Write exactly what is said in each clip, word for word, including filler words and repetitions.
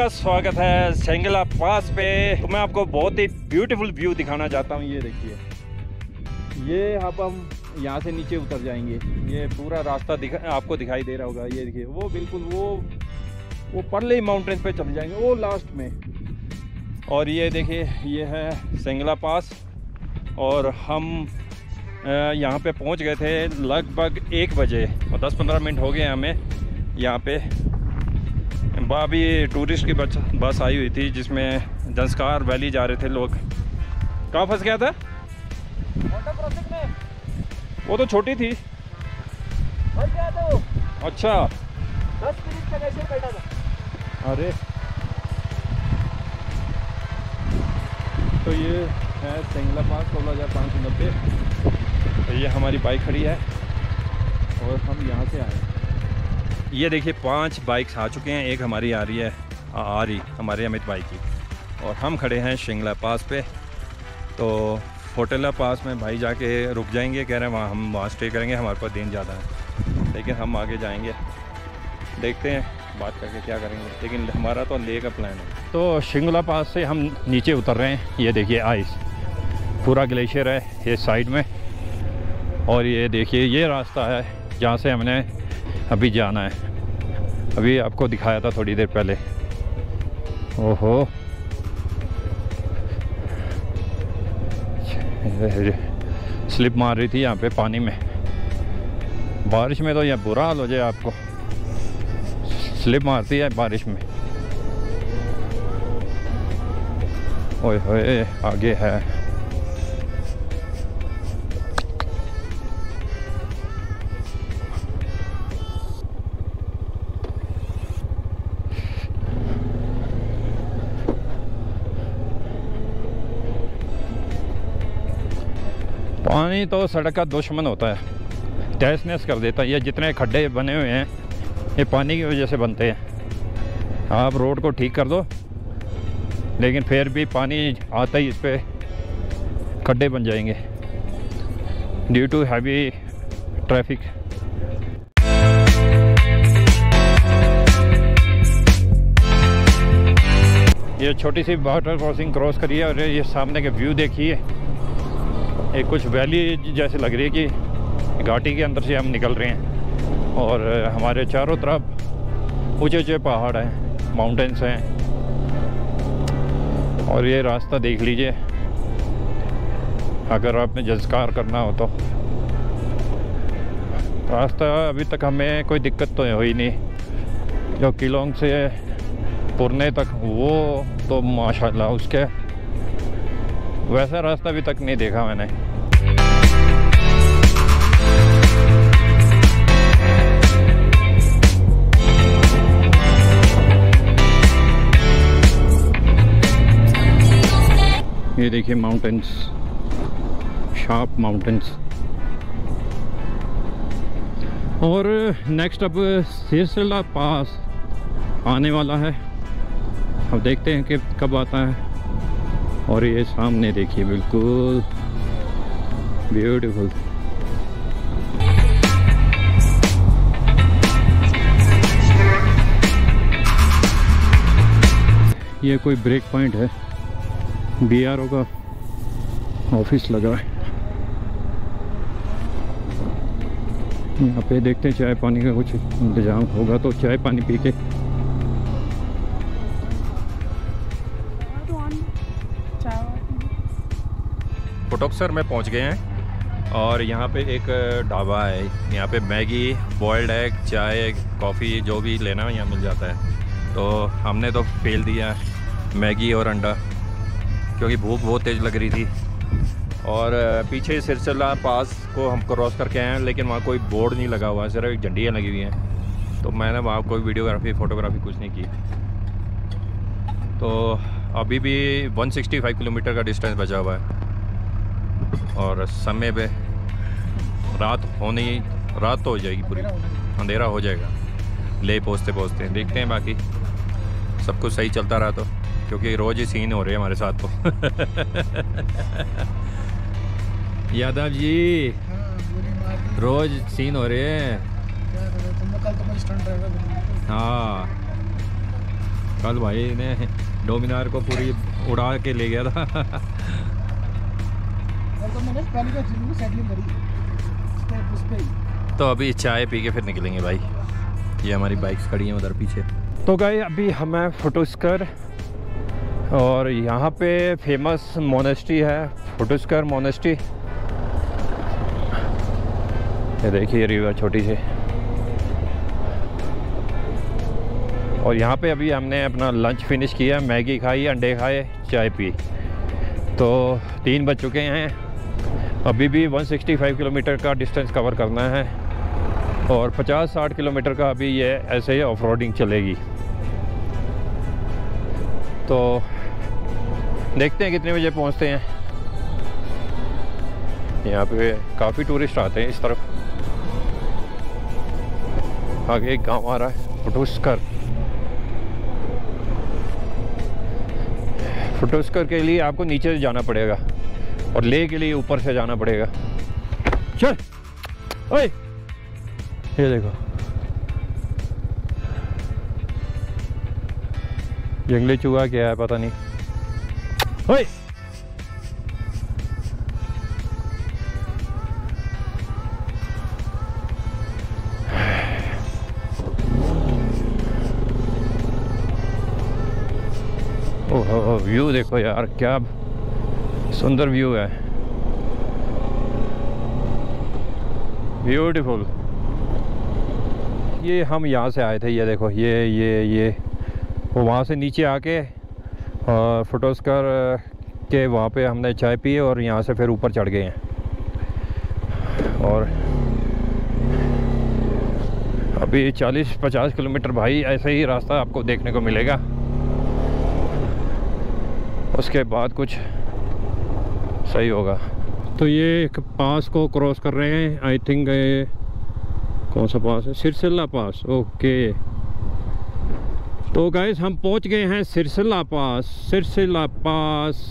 सबका स्वागत है सेंगला पास पे। तो मैं आपको बहुत ही ब्यूटीफुल व्यू दिखाना चाहता हूँ। ये देखिए, ये अब हम यहाँ से नीचे उतर जाएंगे। ये पूरा रास्ता दिखा आपको दिखाई दे रहा होगा। ये देखिए, वो बिल्कुल वो वो परले माउंटेन पे चले जाएंगे, वो लास्ट में। और ये देखिए, ये है सेंगला पास और हम यहाँ पे पहुँच गए थे लगभग एक बजे और दस पंद्रह मिनट हो गए हमें यहाँ पे। अभी टूरिस्ट की बस बस आई हुई थी जिसमें जंस्कार वैली जा रहे थे लोग। कहाँ फंस गया था? वाटर क्रॉसिंग में। वो तो छोटी थी। फंस गया था वो। अच्छा, दस मिनट तक ऐसे बैठा था। अरे तो ये है सेंगला पास, सोलह हज़ार पाँच सौ नब्बे। तो ये हमारी बाइक खड़ी है और हम यहाँ से आए। ये देखिए, पांच बाइक्स आ चुके हैं। एक हमारी आ रही है आ, आ रही हमारे अमित भाई की, और हम खड़े हैं सेंगला पास पे। तो होटला पास में भाई जाके रुक जाएंगे, कह रहे हैं वहाँ हम वहाँ स्टे करेंगे। हमारे पास दिन ज़्यादा है लेकिन हम आगे जाएंगे, देखते हैं बात करके क्या करेंगे। लेकिन हमारा तो ले का प्लान है। तो सेंगला पास से हम नीचे उतर रहे हैं। ये देखिए, आइस पूरा ग्लेशियर है ये साइड में। और ये देखिए, ये रास्ता है जहाँ से हमने अभी जाना है। अभी आपको दिखाया था थोड़ी देर पहले। ओहो, स्लिप मार रही थी यहाँ पे पानी में। बारिश में तो यह बुरा हाल हो जाए, आपको स्लिप मारती है बारिश में। ओए होए, आगे है। पानी तो सड़क का दुश्मन होता है, तहस-नहस कर देता है। ये जितने खड्डे बने हुए हैं ये पानी की वजह से बनते हैं। आप रोड को ठीक कर दो लेकिन फिर भी पानी आता ही इस पे खड्डे बन जाएंगे ड्यू टू हैवी ट्रैफिक। ये छोटी सी वाटर क्रॉसिंग क्रॉस करिए और ये सामने के व्यू देखिए। एक कुछ वैली जैसे लग रही है कि घाटी के अंदर से हम निकल रहे हैं और हमारे चारों तरफ ऊंचे ऊंचे पहाड़ हैं, माउंटेन्स हैं। और ये रास्ता देख लीजिए, अगर आपने जंस्कार करना हो तो। रास्ता अभी तक हमें कोई दिक्कत तो हुई नहीं। जो किलोंग से पुरने तक, वो तो माशाल्लाह, उसके वैसा रास्ता अभी तक नहीं देखा मैंने। ये देखिए माउंटेन्स, शार्प माउंटेन्स। और नेक्स्ट अब सिरसिला पास आने वाला है। अब देखते हैं कि कब आता है। और ये सामने देखिए, बिल्कुल ब्यूटीफुल। ये कोई ब्रेक पॉइंट है, बी आर ओ का ऑफिस लगा है यहाँ पे। देखते हैं चाय पानी का कुछ इंतजाम होगा तो चाय पानी पी के। कोटोक्सर में पहुंच गए हैं और यहाँ पे एक ढाबा है। यहाँ पे मैगी, बॉइल्ड एग, चाय, कॉफ़ी जो भी लेना है यहाँ मिल जाता है। तो हमने तो फेल दिया मैगी और अंडा क्योंकि भूख बहुत तेज़ लग रही थी। और पीछे सिरसिला पास को हम क्रॉस करके आए हैं लेकिन वहाँ कोई बोर्ड नहीं लगा हुआ है, सिर्फ एक झंडियाँ लगी हुई हैं। तो मैंने वहाँ कोई वीडियोग्राफी फ़ोटोग्राफी कुछ नहीं की। तो अभी भी एक सौ पैंसठ किलोमीटर का डिस्टेंस बचा हुआ है और समय पे रात होने रात तो हो जाएगी, पूरी अंधेरा हो जाएगा ले पहुँचते पहुँचते। देखते हैं बाकी सब कुछ सही चलता रहा तो, क्योंकि रोज़ ही सीन हो रहे हैं हमारे साथ तो। यादव जी, रोज सीन हो रहे हैं। हाँ, कल भाई ने डोमिनार को पूरी उड़ा के ले गया था। तो मैंने पहले का जिम में सेटलिंग करी स्टेप उस पे ही। तो अभी चाय पी के फिर निकलेंगे भाई। ये हमारी बाइक्स खड़ी हैं उधर पीछे। तो गए अभी हमें फोटोस्कर, और यहाँ पे फेमस मोनेस्ट्री है फोटोस्कर मोनेस्ट्री। ये देखिए रिवर छोटी सी। और यहाँ पे अभी हमने अपना लंच फिनिश किया, मैगी खाई, अंडे खाए, चाय पी। तो तीन बज चुके हैं। अभी भी एक सौ पैंसठ किलोमीटर का डिस्टेंस कवर करना है और पचास साठ किलोमीटर का अभी ये ऐसे ही ऑफ रोडिंग चलेगी। तो देखते हैं कितने बजे पहुंचते हैं। यहाँ पे काफ़ी टूरिस्ट आते हैं इस तरफ। आगे एक गांव आ रहा है फोटोस्कर। फोटोस्कर के लिए आपको नीचे से जाना पड़ेगा और ले के लिए ऊपर से जाना पड़ेगा। चल ओए, ये देखो जंगली चूहा क्या है पता नहीं। ओए ओह व्यू देखो यार, क्या सुंदर व्यू है, ब्यूटीफुल। ये हम यहाँ से आए थे, ये देखो ये ये ये वो वहाँ से नीचे आके और फोटोस्कर के वहाँ पे हमने चाय पी और यहाँ से फिर ऊपर चढ़ गए हैं। और अभी चालीस पचास किलोमीटर भाई ऐसे ही रास्ता आपको देखने को मिलेगा। उसके बाद कुछ सही होगा। तो ये एक पास को क्रॉस कर रहे हैं, आई थिंक कौन सा पास है, सिरसिल्ला पास। ओके तो गाइस हम पहुंच गए हैं Sirsilla pass. Sirsilla pass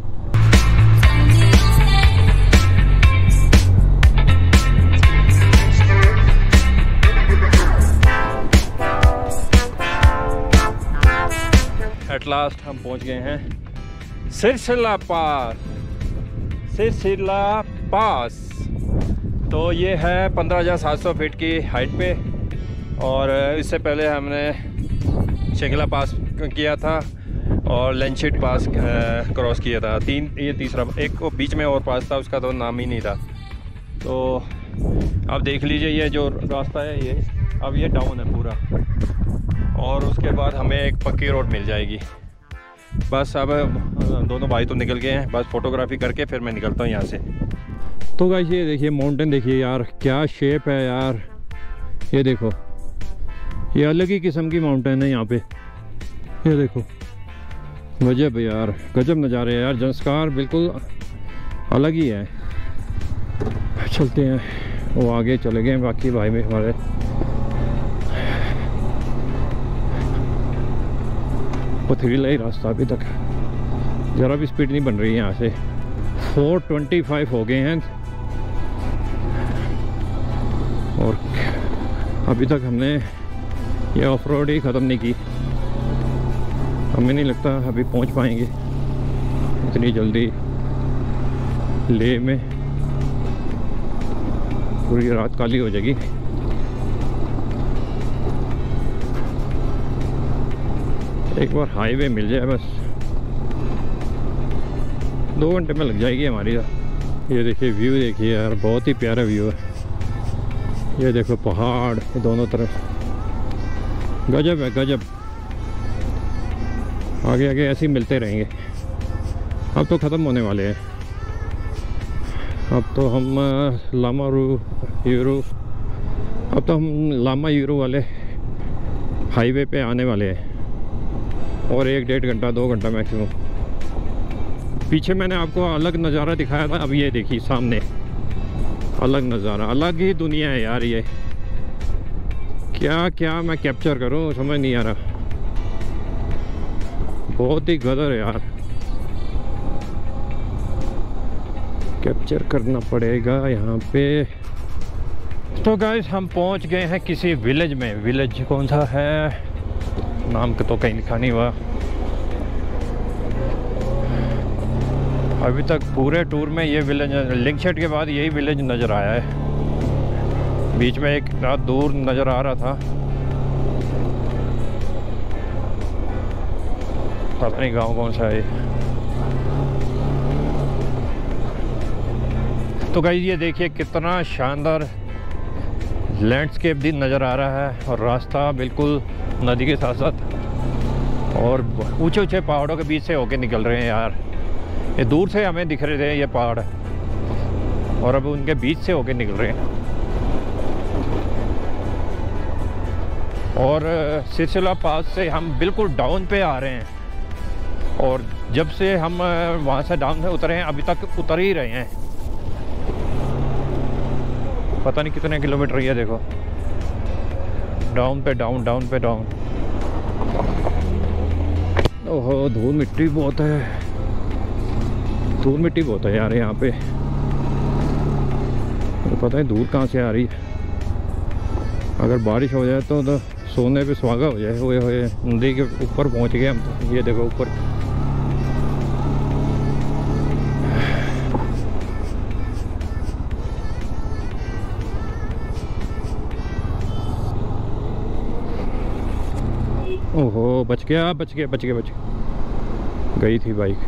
at last हम पहुंच गए हैं सिरसिल्ला पास। सिरसिल्ला पास तो ये है पंद्रह हज़ार सात सौ फीट की हाइट पे। और इससे पहले हमने शिंगला पास किया था और लेंशिट पास क्रॉस किया था। तीन ये तीसरा, एक को बीच में और पास था, उसका तो नाम ही नहीं था। तो अब देख लीजिए ये जो रास्ता है ये अब ये डाउन है पूरा, और उसके बाद हमें एक पक्की रोड मिल जाएगी। बस अब दोनों भाई तो निकल गए हैं, बस फोटोग्राफी करके फिर मैं निकलता हूँ यहाँ से। तो गाइस ये देखिए माउंटेन देखिए यार, क्या शेप है यार। ये देखो ये अलग ही किस्म की माउंटेन है यहाँ पे। ये देखो गजब यार, गजब नज़ारे हैं यार। संस्कार बिल्कुल अलग ही है। चलते हैं, वो आगे चले गए बाकी भाई में हमारे। पथरीला ही रास्ता अभी तक, ज़रा भी स्पीड नहीं बन रही है यहाँ से। चार सौ पच्चीस हो गए हैं और अभी तक हमने ये ऑफ रोड ही ख़त्म नहीं की। हमें नहीं लगता अभी पहुँच पाएंगे इतनी जल्दी। लेह में पूरी रात काली हो जाएगी। एक बार हाईवे मिल जाए बस, दो घंटे में लग जाएगी हमारी। ये देखिए व्यू देखिए यार, बहुत ही प्यारा व्यू है। ये देखो पहाड़ दोनों तरफ, गजब है गजब। आगे आगे ऐसे ही मिलते रहेंगे। अब तो ख़त्म होने वाले हैं। अब तो हम लामा यूरो अब तो हम लामा यूरो वाले हाईवे पे आने वाले हैं, और एक डेढ़ घंटा दो घंटा मैक्सिमम। पीछे मैंने आपको अलग नज़ारा दिखाया था, अब ये देखिए सामने अलग नज़ारा, अलग ही दुनिया है यार। ये क्या क्या मैं कैप्चर करूं समझ नहीं आ रहा, बहुत ही गदर है यार। कैप्चर करना पड़ेगा यहाँ पे। तो गाइस हम पहुँच गए हैं किसी विलेज में। विलेज कौन सा है, नाम के तो कहीं लिखा नहीं हुआ। अभी तक पूरे टूर में ये विलेज, लिंकशेट के बाद यही विलेज नज़र आया है। बीच में एक रात दूर नज़र आ रहा था, पता नहीं गाँव कौन सा है। तो गाइस ये देखिए कितना शानदार लैंडस्केप भी नज़र आ रहा है, और रास्ता बिल्कुल नदी के साथ साथ, और ऊंचे ऊंचे पहाड़ों के बीच से होके निकल रहे हैं यार। ये दूर से हमें दिख रहे थे ये पहाड़, और अब उनके बीच से होके निकल रहे हैं। और सिलसिला पास से हम बिल्कुल डाउन पे आ रहे हैं, और जब से हम वहाँ से डाउन से उतरे हैं अभी तक उतर ही रहे हैं। पता नहीं कितने किलोमीटर ये देखो, डाउन पे डाउन, डाउन पे डाउन। ओहो धूल मिट्टी बहुत है, धूल मिट्टी बहुत है यार यहाँ पे। तो पता है धूल कहाँ से आ रही है। अगर बारिश हो जाए तो, तो सोने पे सुहागा हो जाए। हुए हुए नदी के ऊपर पहुँच गए हम तो। ये देखो ऊपर, ओहो बच गया बच गया बच गया बच गया। गई थी बाइक,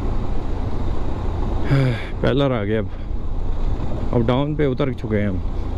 पहला आ गया। अब अब डाउन पे उतर चुके हैं हम।